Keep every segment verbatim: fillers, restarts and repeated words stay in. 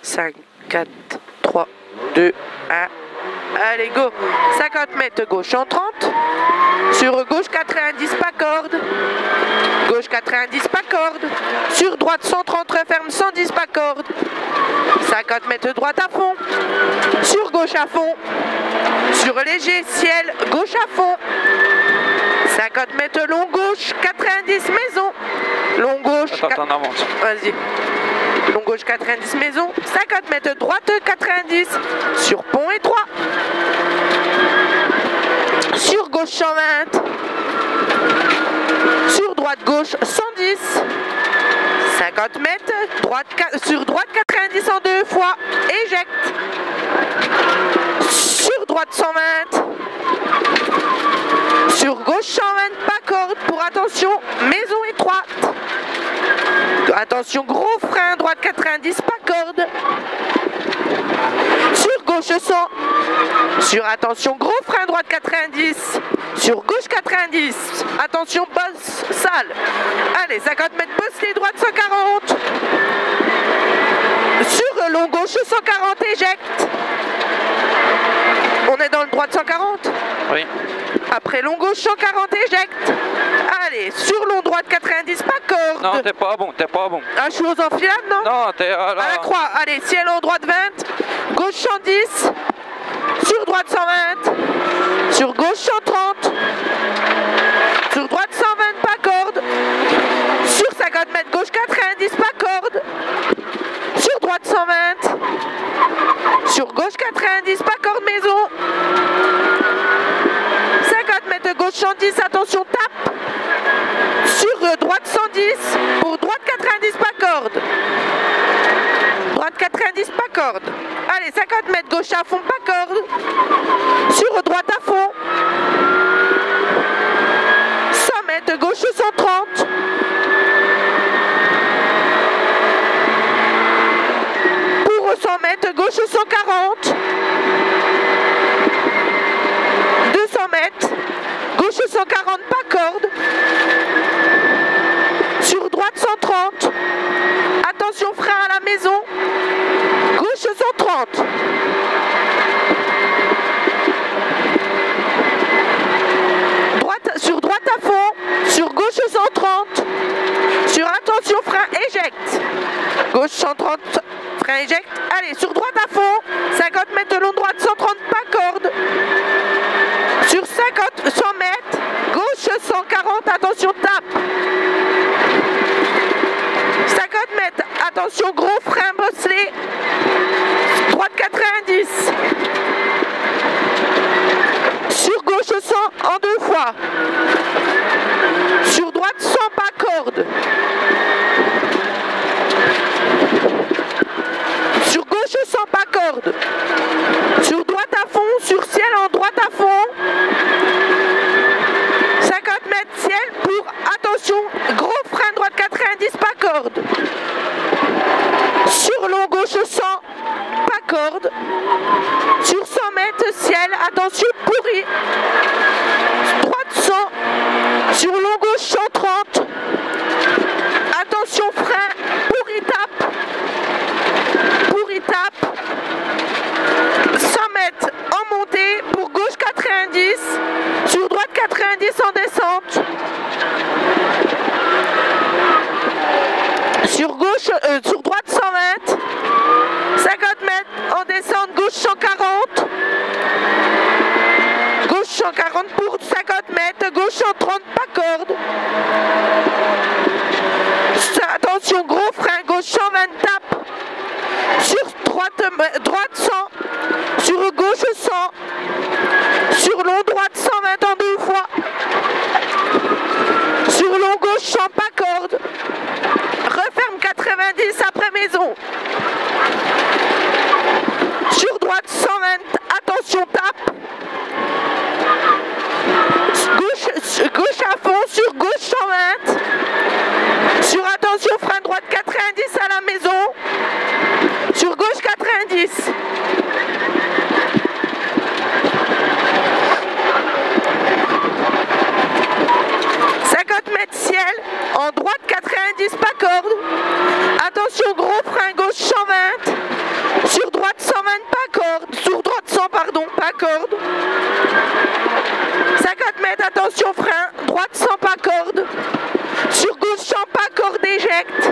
cinq, quatre, trois, deux, un. Allez, go. cinquante mètres gauche en trente. Sur gauche quatre-vingt-dix, pas corde. Gauche quatre-vingt-dix, pas corde. Sur droite cent trente, referme cent dix, pas corde. cinquante mètres droite à fond. Sur gauche à fond. Sur léger, ciel, gauche à fond. cinquante mètres long gauche, quatre-vingt-dix, maison. Long gauche. Attends, t'en avances. Vas-y. Long gauche quatre-vingt-dix, maison. cinquante mètres droite, quatre-vingt-dix. Sur pont étroit. Sur gauche cent vingt. Sur droite gauche cent dix. cinquante mètres. Droite, sur droite quatre-vingt-dix en deux fois. Éjecte. Sur droite cent vingt. Sur gauche cent vingt, pas corde. Pour attention, maison étroite. Attention, gros frein, droite quatre-vingt-dix, pas corde. Sur gauche cent. Sur attention, gros frein, droite quatre-vingt-dix. Sur gauche quatre-vingt-dix. Attention, bosse sale. Allez, cinquante mètres, bosse les droites cent quarante. Sur long gauche cent quarante, éjecte. On est dans le droite cent quarante? Oui. Après long gauche cent quarante, éjecte. Allez, sur long droite quatre-vingt-dix, pas corde. Non, t'es pas bon, t'es pas bon. Ah, je suis aux enfilades, non? Non, t'es à la... À la croix. Allez, ciel en droite vingt. Gauche cent dix. Sur droite cent vingt. Sur gauche cent trente. Sur droite cent vingt, pas corde. Sur cinquante mètres, gauche quatre-vingt-dix, pas corde. Sur droite cent vingt. Sur gauche quatre-vingt-dix, pas corde, maison. cinquante mètres gauche cent dix, attention, tape. Sur euh, droite cent dix, pour droite quatre-vingt-dix, pas corde. Droite quatre-vingt-dix, pas corde. Allez, cinquante mètres gauche à fond, pas corde. Sur droite à fond. cent mètres gauche cent trente. Pour cent mètres gauche cent quarante. deux cents mètres. Gauche cent quarante, pas corde. Sur droite cent trente. Attention, frein à la maison. Gauche cent trente. Droite, sur droite à fond. Sur gauche cent trente. Sur attention, frein, éjecte. Gauche cent trente, frein, éjecte. Allez, sur droite à fond. cinquante mètres long droite cent trente, pas corde. Sur cinquante, cent mètres. Gauche cent quarante, attention, tape. cinquante mètres, attention, gros frein bosselé. Droite quatre-vingt-dix. Sur gauche cent en deux fois. Sur droite cent, pas corde. Sur gauche cent, pas corde. Sur droite à fond, sur ciel en droite à fond. cinquante mètres ciel pour, attention, gros frein droite quatre-vingt-dix, pas corde. Sur long gauche cent, pas corde. Sur cent mètres ciel, attention, pourri. Droite cent. Sur long gauche cent trente. Attention, frein, pourri tape. Pourri tape. cent mètres en montée pour gauche quatre-vingt-dix. Sur droite quatre-vingt-dix en descente. Sur gauche, euh, sur droite cent vingt. cinquante mètres en descente, gauche cent quarante. Gauche cent quarante pour cinquante mètres, gauche cent trente, pas corde. Attention, gros frein, gauche cent vingt, tape. Sur droite, droite cent. Sur gauche cent. Sur long droite cent vingt en deux fois. Sur long gauche cent, pas corde. Referme quatre-vingt-dix après maison. Sur droite cent vingt, attention, tape. Gauche, gauche à fond, sur gauche cent vingt. Sur attention, frein droite quatre-vingt-dix à la maison. Sur gauche quatre-vingt-dix. corde. cinquante mètres, attention frein, droite sans pas corde. Sur gauche sans pas corde, éjecte.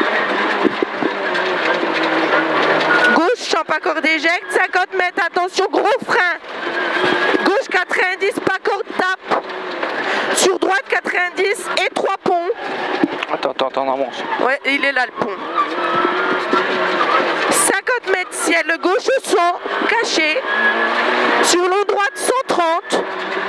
Gauche sans pas corde, éjecte. cinquante mètres, attention, gros frein. Gauche quatre-vingt-dix, pas corde, tape. Sur droite quatre-vingt-dix et trois ponts. Attends, attends, attends, on avance. Ouais, il est là le pont. cinquante mètres, ciel gauche cent, caché. Sur long droite cent trente.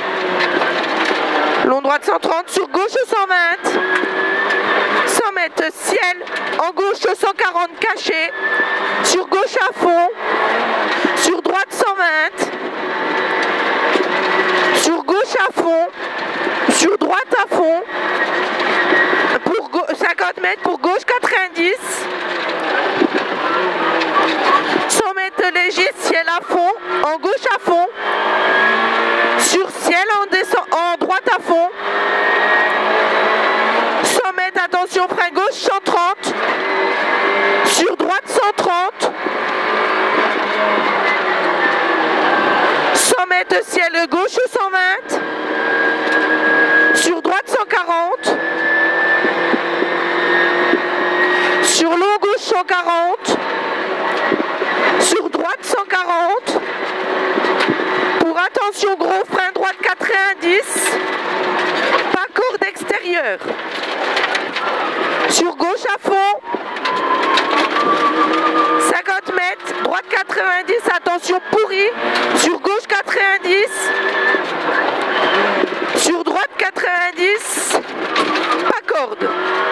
Long droite cent trente, sur gauche cent vingt. cent mètres, ciel en gauche cent quarante, caché. Sur gauche à fond. Sur droite cent vingt. Sur gauche à fond. Sur droite à fond. Pour cinquante mètres, pour gauche quatre-vingt-dix. cent mètres léger, ciel à fond. En gauche à fond. Sur ciel en, descend, en droite à fond. cent mètres, attention, frein gauche cent trente. Sur droite cent trente. cent mètres, ciel gauche cent vingt. Sur droite cent quarante. Sur long gauche cent quarante. Sur droite cent quarante. Pour attention, gros frein droite quatre-vingt-dix. Pas corde extérieure. Sur gauche à fond. cinquante mètres, droite quatre-vingt-dix, attention pourri. Sur gauche quatre-vingt-dix. Sur droite quatre-vingt-dix. Pas corde.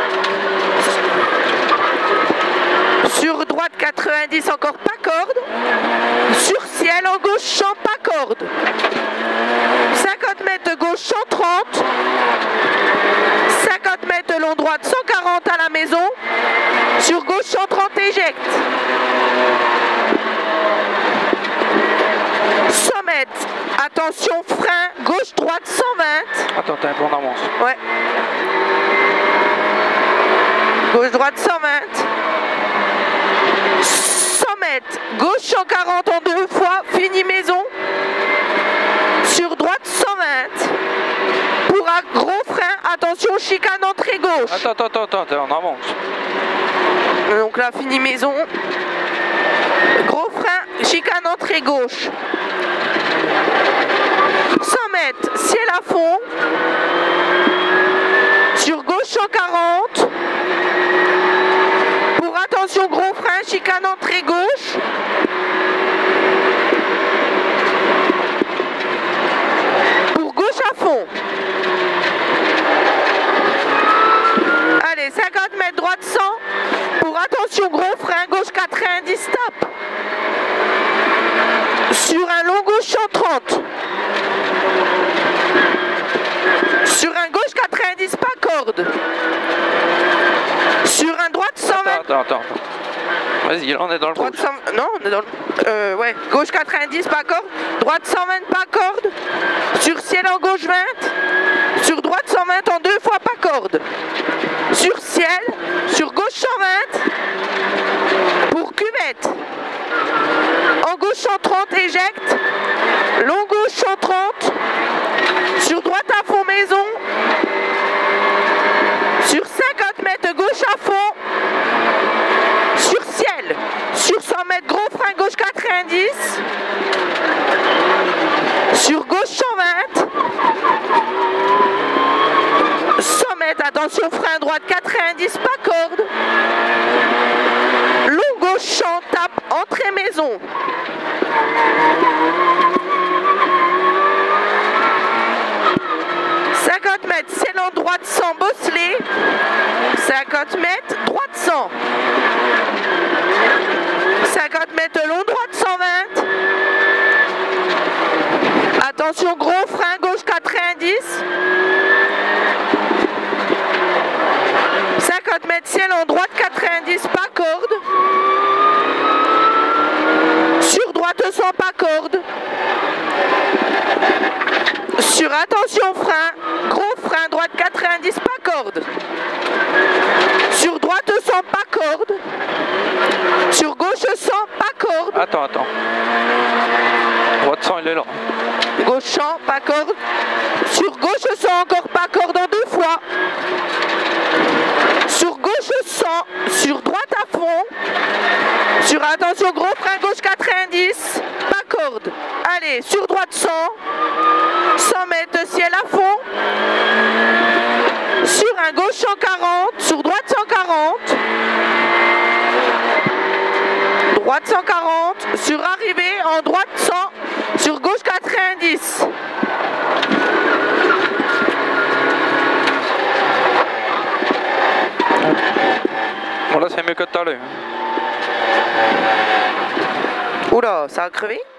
Sur droite quatre-vingt-dix, encore pas corde. Sur ciel en gauche champ, pas corde. cinquante mètres de gauche cent trente. cinquante mètres de long droite cent quarante à la maison. Sur gauche cent trente, éjecte. cent mètres. Attention, frein gauche droite cent vingt. Attends, t'as un peu en avance. Ouais. Gauche droite cent vingt. cent mètres. Gauche cent quarante en deux fois. Fini maison. Sur droite cent vingt. Pour un gros frein, attention, chicane entrée gauche. Attends, attends, attends, attends, on avance. Donc là, fini maison. Gros frein, chicane entrée gauche. cent mètres, ciel à fond. Sur gauche cent quarante. Pour attention, gros frein, chicane entrée gauche. Pour gauche à fond. Allez, cinquante mètres, droite cent. Pour attention, gros frein, gauche quatre-vingt-dix, tape. Sur un long gauche cent trente. Sur un gauche quatre-vingt-dix, pas corde. Sur un droite cent vingt. Attends, attends, attends. Vas-y, là on est dans le Droite rouge. cent... Non, on est dans le... Euh, ouais. Gauche quatre-vingt-dix, pas corde. Droite cent vingt, pas corde. Sur ciel en gauche vingt. Sur droite cent vingt en deux fois, pas corde. Sur ciel, sur gauche cent vingt. Pour cuvette. En gauche cent trente, éjecte. Long gauche cent trente. Sur droite à fond maison. Sur cinquante mètres, gauche à fond. Sur ciel. Sur cent mètres, gros frein gauche quatre-vingt-dix. Sur gauche cent vingt. cent mètres, attention, frein droite quatre-vingt-dix, pas corde. Long gauche champ, tape, entrée maison. cinquante mètres, c'est en droite cent, bosselé. cinquante mètres, droite cent. cinquante mètres, long droite cent vingt. Attention, gros frein gauche quatre-vingt-dix. cinquante mètres, ciel en droite quatre-vingt-dix, pas corde. Sur droite cent, pas corde. Sur attention frein, gros frein droite quatre-vingt-dix, pas corde. Sur droite cent, pas corde. Sur gauche cent, pas corde. Attends, attends. Droite cent, il elle est là. Gauche cent, pas corde. Sur gauche cent, encore pas corde en deux fois. Sur gauche cent, sur droite à fond. Sur attention, gros frein gauche quatre-vingt-dix, pas corde. Allez, sur droite cent. cent mètres, ciel à fond. Sur un gauche cent quarante, sur droite cent quarante. Droite cent quarante, sur arrivée en droite cent, sur gauche quatre-vingt-dix. Bon là c'est mieux que tout à l'heure. Oula, ça a crevé?